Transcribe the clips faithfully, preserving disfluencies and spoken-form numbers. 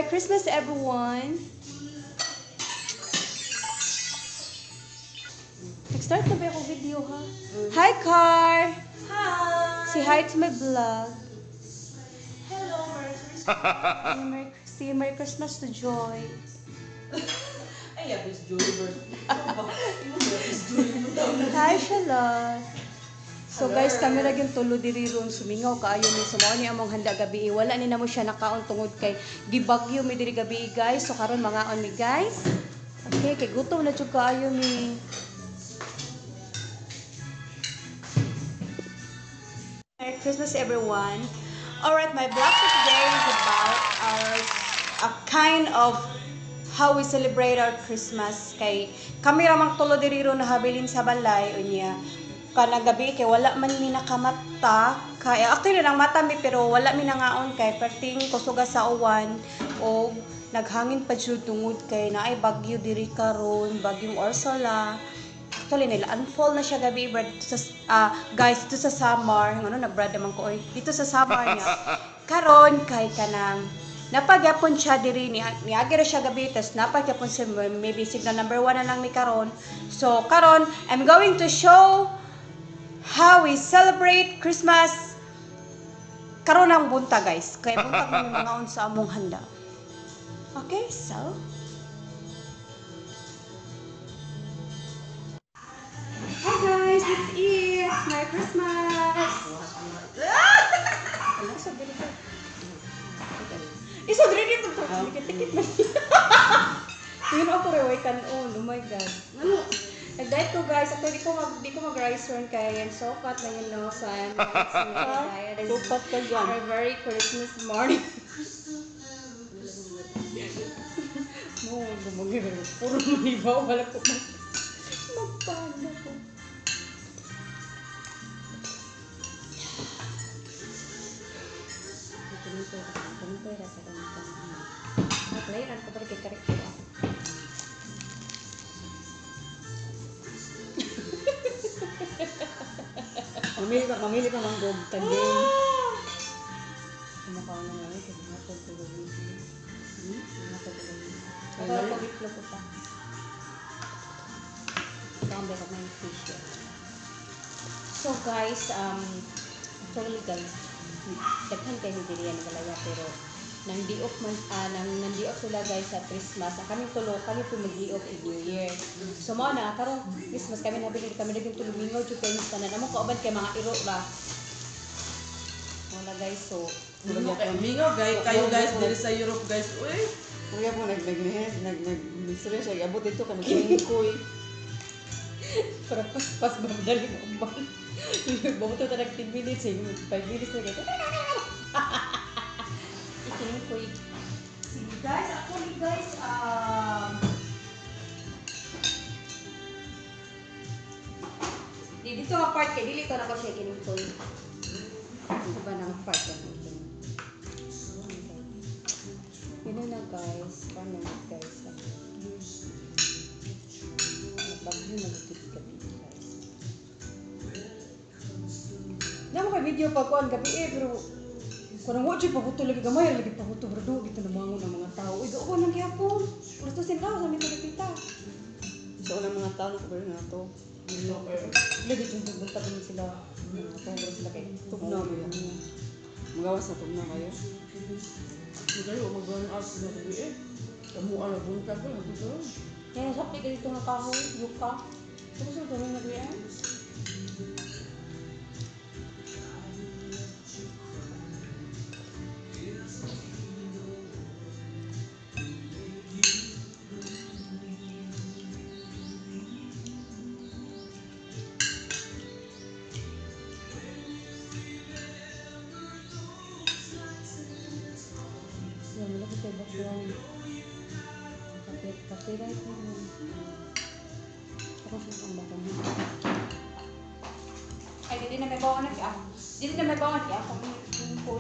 Merry Christmas, everyone! Nag-start na ba ako video, ha? Hi, Car! Hi! Say hi to my vlog. Hello, Merry Christmas. Say Merry, say Merry Christmas to Joy. Ay, Apis Joy, bird. Apis Joy mo daw. Hi, Shalot! So guys, kami ra gyud tulo diri ron sumingaw kaayo ni sumaw ni among handa gabi. Wala ni namo siya nakaon tungod kay gibagyo mi diri gabi guys. So karon mangaon mi guys. Okay, kay gutom na jud kaayo mi. Merry Christmas everyone. Alright, my vlog for today is about our a kind of how we celebrate our Christmas. Kay kami ra mang tulo diri ron nahabilin sa balay unya. Kanang gabi kay wala man mi nakamata kay actually nang mata mi pero wala mi nangaon kay perting kusuga sa uwan o naghangin pa jud tungod kay naay bagyo diri karon bagyong Ursula. Actually nila unfold na siya gabi but sa uh, guys dito sa summer ngano nagbrad man ko oy dito sa summer niya karon kay kanang napagyapon siya diri ni niagi ra siya gabi tas napagyapon siya maybe signal number one na lang ni karon. So karon I'm going to show how we celebrate Christmas karon ang bunta guys kay buntag mo mga sa among handa. Okay, so hi guys, it's it. Merry Christmas. Ano sa dili ko? Isa dili dito to. Tikit-tikit man. Yun ako reway kanon. Oh my god. Ano? Nag-diet ko guys, ako di ko mag di ko mag-rice run kaya yan so fat na yun no so I'm diet. So fat ka dyan. A very Christmas morning. No, gumagin. Puro manibaw, wala ko mag magpano ko. Ito nito, ito nito, rasa ko nito. Naglayan ko pa rin karik ko. Mamili ka, mamili ka ng gog tandem. Kumakaw na lang ito, mga pagkulong. Hmm? Mga pagkulong. Pero pag-itlo ko pa. Ito ang beka may fish yun. So guys, um, actually guys, daghan kayo diri yan galaya pero nang di-off man ah, nang nandi-off sila guys sa Christmas. Ang kami tulo, kami po mag-i-off in New Year. So mo na karong Christmas kami nabili kami naging tulumingaw jud kay tanan. Amo kauban kay mga iro ra. Wala guys, so Mingo mingo guys, kayo guys diri sa Europe guys. Uy, Kuya po nag nag nag nag misre siya abot dito kan kingkoy. para pas pas babdali mo ba. Bamuto ta nag ten minutes eh, five minutes na kay. Ikining ko guys, actually guys, um di dito nga part kay dili to na ko siya kining ko. Ito ba nang part yan? Yun na guys, paano guys? Bagyo nagtitip kami guys. Naman ka video pa ko ang gabi eh, pero kung nang wajib pabuto lagi gamay, lagi pabuto berdo, dito namangon ng mga tao. Iga ko nang gyapon. Gusto sin tao sa mito kita. So ang mga tao ko na to. Lagi jud bunta kami sila. Mga tao bro sila kay Tugnaw mo yan. Magawas na tugnaw kayo. dili mo mag-run out na gabi eh. Kamu ala bunta ko na dito. kaya sabi ka dito nga kahoy, yuka. Tapos ito na nagriyan. Yan, wala ko sa background. Kapit, copyright mo. Ako siya ang background. Ay, dito na may bawang nag ah. Dito na may bawang nag ah. Kung yung pool.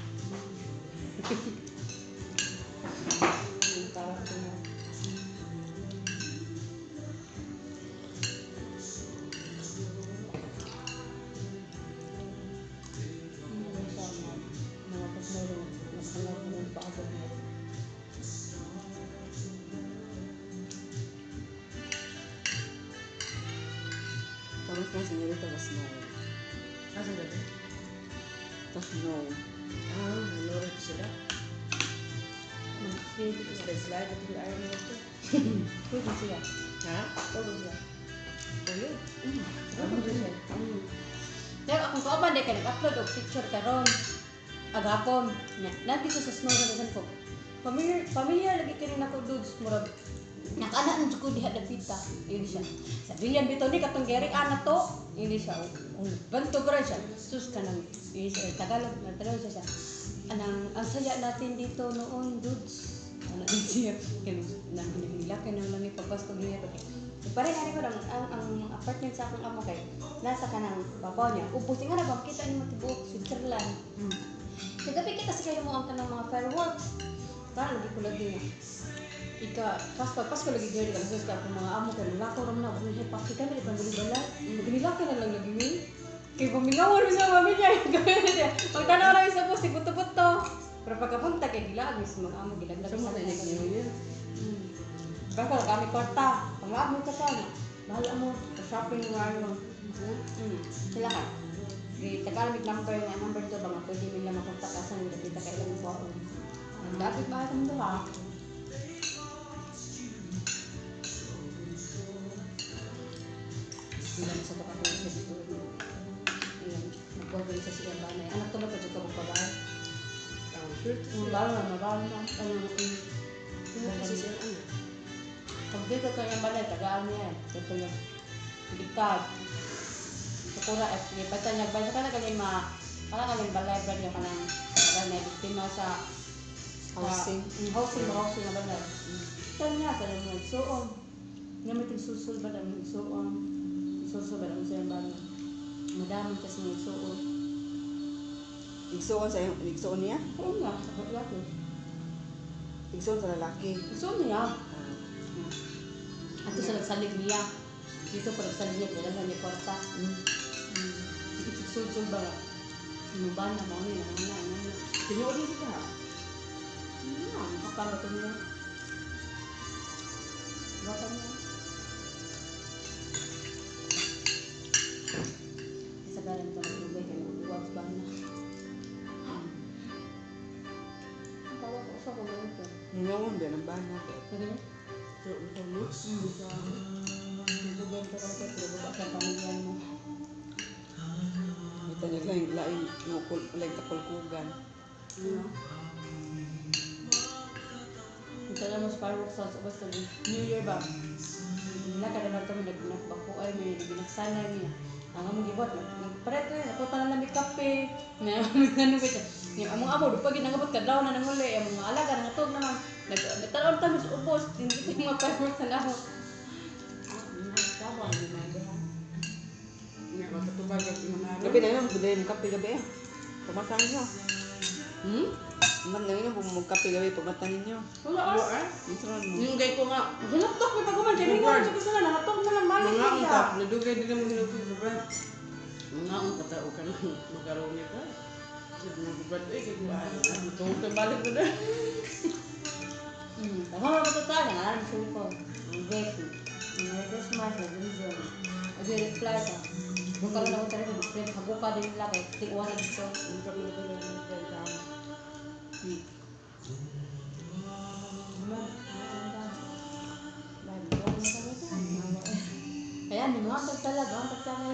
Yung parang ito na. Mga pagmulong. Mas alam ko ng paabot mo. fireworks na senyorita na snow. Asa na ba? Ta snow. Ah, nanorid sila. Slide-slide at yung iron mo ito. Pwede siya. Ha? Pwede siya. Pwede? Pwede siya. Pero akong kauban di ka nag-upload og picture karon agapon. Nandito sa snow na dagan ko. Familiar, familiar lagi kini nako dudes murag. Nakana ang ko diha dapita. Yun siya. Sa William Bito ni katong Gary ana to. Yun siya. Ung banto pa rin siya. Sus ka nang yun siya. Tagalog na Tagalog siya. Anang ang saya natin dito noon dudes. Ano din siya. Kaya nang nilaki na lang ipagpasto niya. Pare nga ko ang, ang, ang apartment sa akong amo kay nasa kanang babaw niya. Ubos nga na ba kita ni matibok Switzerland. Hmm. Kagabi kita sa kayo mo ang kanang mga fireworks. Para lagi ko lagi na. Ika Pasko Pasko lagi diri ka sa akong mga amo kay lako ram na uy pakita kami di pandali bala. Ginilaki na lang lagi mi. Kay pamilawon mi sa pamilya. Pagtanaw ra sa post buto-buto. Pero pagkapunta kay gila mismo mga amo gilaglag Sa mo na New Year? Baka kami korta, panglaab mo ka sana. Bahala mo, shopping mo ano. Hmm, sila ka. Di Tagalog number na number to ba nga pwede nila makontak ka sa nila kita kay ilang po. Ang dapat ba ito mo ha? Ilan sa baka ko sa dito. Ilan, nagpapagay sa siya ba na. Anak to na pa dyan ka magpabay. Ang shirt? Ang balo na, mabalo na. Ano, Kasi siya ano? pag dito ko yung balay, tagaan niya. Ito yung ligtad. Sukura, eh, ipata niya. Basta ka na galing ma... Para galing balay, brad yung kanang... Tagaan niya, biktima sa... Housing. Sa, housing, housing na balay. Ito niya, sa lang yung suon. Nga may tigsusul ba lang yung suon. Susul ba lang sa yung balay. Madami kasi yung suon. Igsuon sa igsuon niya? Oo nga, sa lalaki. Igsuon sa lalaki. Suon niya. Ato sa nagsalig niya. Dito pa nagsalig niya, kailan na niya kwarta. Mm. Itigsul-sul ba lang? Ano ba na mo niya? Ano na, ano na. Tinuod niyo ka ha? Ano, makapagato niya. Baka niya. Isa ka rin ito mag-ubay kayo. Uwag ba na? Ang tawag ko sa kung ito. Ngayon, din ang bana. Nagano? So, ito mo? Dito ba ito kang kaya? Pero baka ang pamilya mo. Ito niya lang, laing, ngukul, laing kapulkugan. Ano? Ito na mas fireworks sa basta New Year ba? Wala ka naman kami nagbako ay may nagsanay niya. Ang among gibot, pareto na ako pa na may kape. Na ano ba siya? Yung among amo do pag ginagabot kadlaw na nanguli, ang mga alaga nga tug naman. Nagtanaw ta sa ubos, hindi ko mga fireworks na ako. Tama ni mga ha. Nga, magkatubag at mga Gabi na yun, budaya ng kape gabi ah. Pamatan niyo. Hmm? Naman na yun, kung magkape gabi, pamatan ninyo. Wala Ano ah. ah? Minsan mo. Yung gay ko nga, Hinatok ko pag kuman, kaya nga sa kusala nakatok na lang balik mga ang siya. tap, nadugay din naman yung pagkabrad. Mga ang katao ka na, magkaroon ka. Kasi mga kabrad, eh, kaya ko ah, matulog ka balik mo na. Hmm, tama mo ba ito tayo? Alam mo ko. Ang get mo. Merry Christmas, Merry Reason. Mag-reply ka. Kung karoon ako talaga, mag-friend, haguka din nila kay tiwa na dito. Ang kami na talaga ng friend ka. Hmm. Ano? Kaya, di mga tag talaga, ang tag talaga.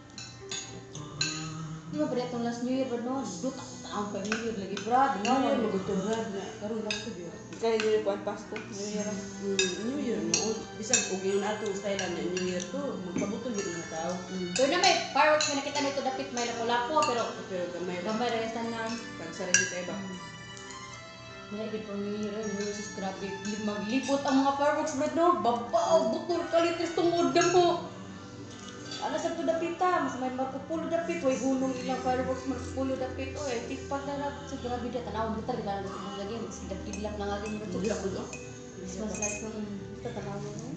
Di ba, Brett, itong last New Year, ba noon? Duta, taong pa New Year lagi, Brad. New Year, magutubad na. Karoon lang ko diyo. Kaya yun yung Pasko. New Year. New Year, no? Bisag, kung yun atong style na New Year to, magpabutol yun mga tao. Pero na may fireworks na nakita nito, dapit may lapo-lapo, pero Pero gamay ba? gamay rin sa nan. Pag sarili tayo ba? May ibig pang New Year, New Year, sis, grabe. Maglipot ang mga fireworks, Brad, no? Babaw, butol, kalitis, tungod na mo. Ano sa ito dapita? Mas may magpupulo dapit. Way hunong ilang fireworks magpupulo dapit. Oy, ay tikpat na lang. Sa grabe na. Tanaw mo talaga. Mas lagi. Mas kidap-kidlap na nga rin. Hindi ako to. Christmas lights ng ito. Tanaw mo na.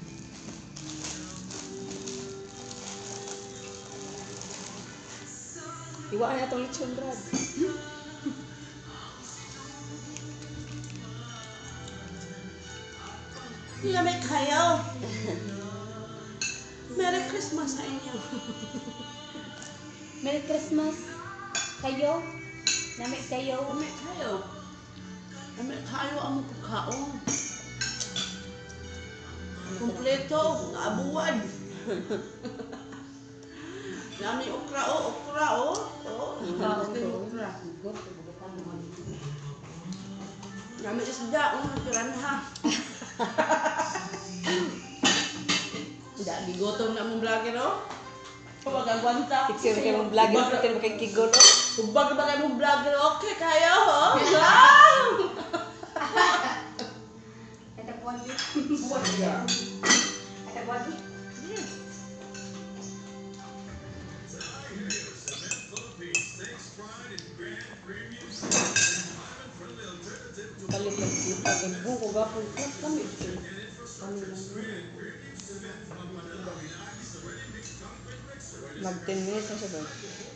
Iwaan na itong lechon, Brad. Lamig kayo! Merry Christmas! Christmas sa inyo. Merry Christmas. Kayo? Namit kayo? Kami kayo. Kami kayo ang pagkaon. Kompleto, naabuwan. Nami okra o, okra o. Oh, gusto yung okra. Nami isda, o, naturan ha. Hindi, gutom na mong vlogger o. Magagwanta. Tiksir kayo mong vlogger, tiksir mo kay Kigol. Huwag ba kayo mong vlogger, okay kayo ho? Wow! Ito po. Ito po. Palit lang siya. Pagandun ko gapon. Kami. Kami lang. Mag ten minutes na siya ba?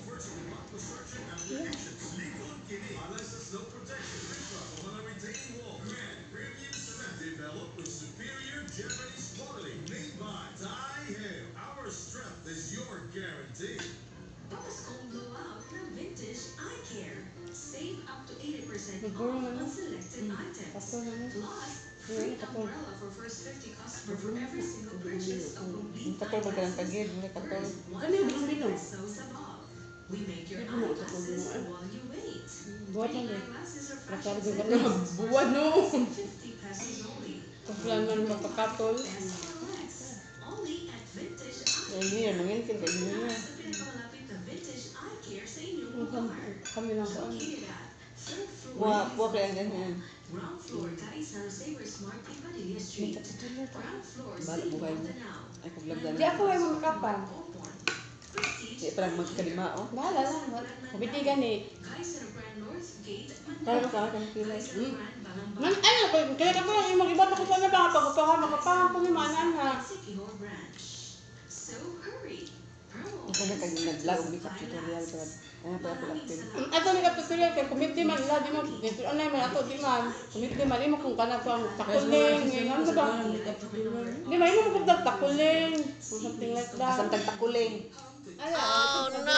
Developed with superior Japanese quality made by Thai Hair. Our strength is your guarantee. Bakas kong blowout na vintage eye care. Save up to eighty percent Siguro off naman. on selected items. Kapo naman. Plus, Ayun, free kapo. umbrella for first fifty customers for every single purchase of complete Katol ba ka ng tagid? May katol. eyeglasses. Ano yung bilong-bilong? Pesos above. We make your Ano yung katol eyeglasses mo, eh? while you wait. Buhat Free lang eh. eyeglasses are Nakali fashion ba sets. ka? Buwan no. fifty pesos only. Kaplan man magpakatol. Best for less. Only at Vintage Eye Ay, hindi na. Mangilkin ka. Hindi na. Sa pinakamalapit na vintage eye care sa inyong lugar. Kami lang ko. Located at third floor, Buwa, Lizzie buwa kaya ganyan. ground floor, Guys San Saver Smart in Padilla May Street. katol na to. Ground floor, Bala, City buhay mo. Mindanao. Ay, kablagdan. Di ako ay mga kapal. Prestige, Di parang magkalima, oh. Bahala lang. Kabiti gani. Guys San Grand North Gate, Parang Manila. ka kang kilay. Guys San Grand Balambang. Man, ano, kaya ka pa yung mag-iba na ko pa na ba? Pagpapahan, makapahan ko ni Manan ha. Sikihor Branch. So hurry. Promo. Ito na kang nag-vlog. Makeup tutorial. Pero, ano pa ako lang pin. Ato ni kapituloy kay kumiti man ila di mo dito online man ato di man kumiti man imo kung kana pa takuling ngayon ba ba di man imo kung takuling or something like that. Asam tagtakuling. Oh no!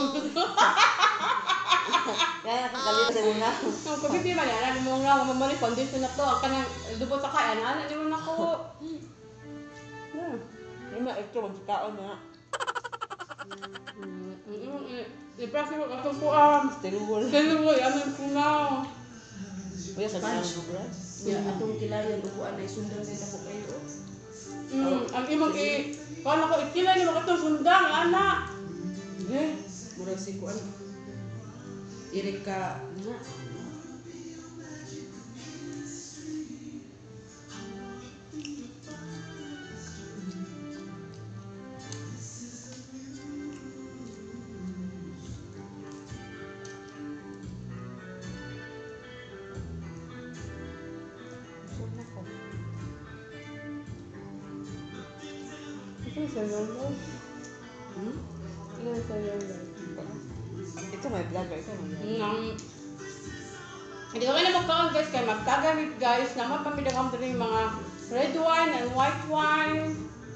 Kaya nakakalit sa una. Kung kumiti man yan mo nga mamali condition na to ang kanang dubot sa kaya ana di man ako. May mga ito, magkakaon na. Iprasi mo atong kuan. Still wall. Dalo mo yaman ko na. Kuya, sa mga bro. Ya atong kilayan upuan ay sundan din ako kayo. Mm, ang imong i kuan ako ikilay ni makatong sundang ana. Eh, mura si kuan. Irika na. Ito sa Yolo. Hmm? Ito sa Yolo. Ito may vlog. Ito may vlog. Nang hindi ko na magkaon guys kay magtagamit guys naman pamidagham din yung mga red wine and white wine.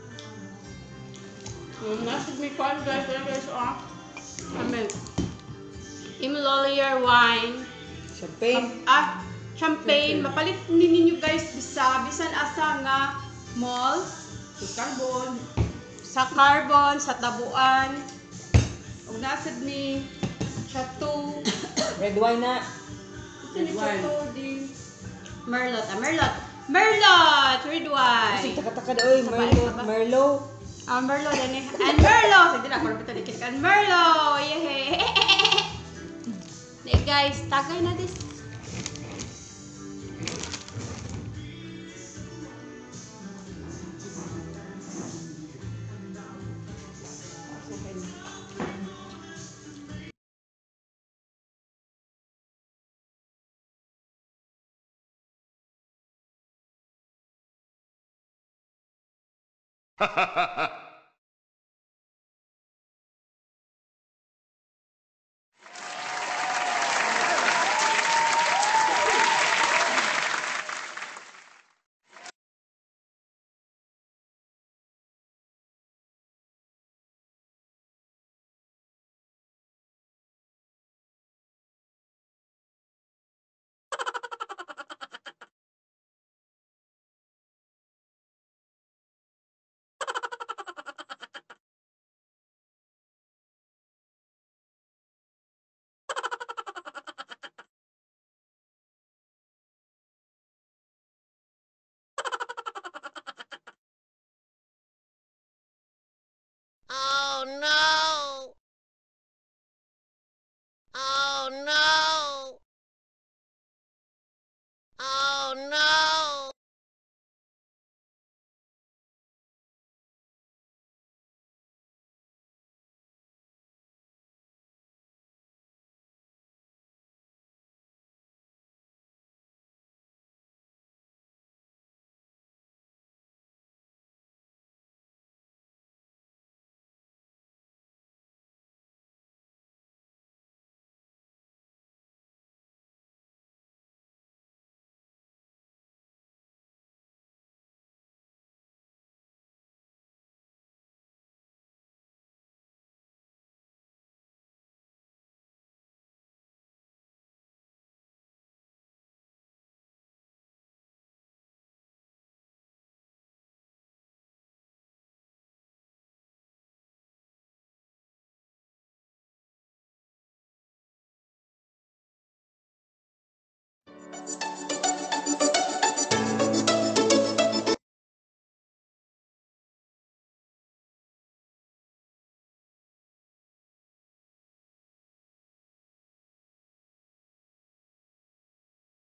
Yung nasa mi kuan guys, ayan guys ah. Amen. Imlolier wine. Champagne. Ah, champagne. Mapalit ni ninyo guys bisa bisan asa nga mall, Si carbon. sa carbon, sa tabuan. Ug nasad ni Chateau. Red wine na. Ito ni Red wine. Chateau di Merlot. Ah, Merlot. Merlot! Red Kasi wine. taka-taka na. Oy, Sabay, Merlot. sabay. Merlot. Ah, Merlot. Yan eh. And Merlot! Hindi na, parang pita dikit. And Merlot! Yehey! Hey guys, tagay na this. Ha ha ha ha!